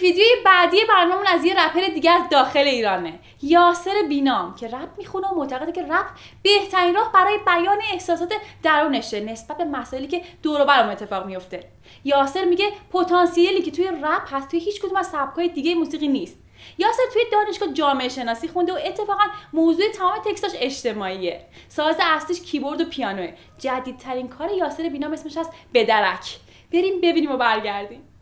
ویدیوی بعدی برنامه‌مون از یه رپر دیگه از داخل ایرانه، یاسر بینام، که رپ میخونه و معتقده که رپ بهترین راه برای بیان احساسات درونشه نسبت به مسائلی که دور و برمون اتفاق میفته. یاسر میگه پتانسیلی که توی رپ هست توی هیچ کدوم از سبک‌های دیگه موسیقی نیست. یاسر توی دانشگاه جامعه شناسی خونده و اتفاقا موضوع تمام تکستاش اجتماعیه. ساز اصلیش کیبورد و پیانوه. جدیدترین کار یاسر بینام اسمش هست بدرک. بریم ببینیم و برگردیم.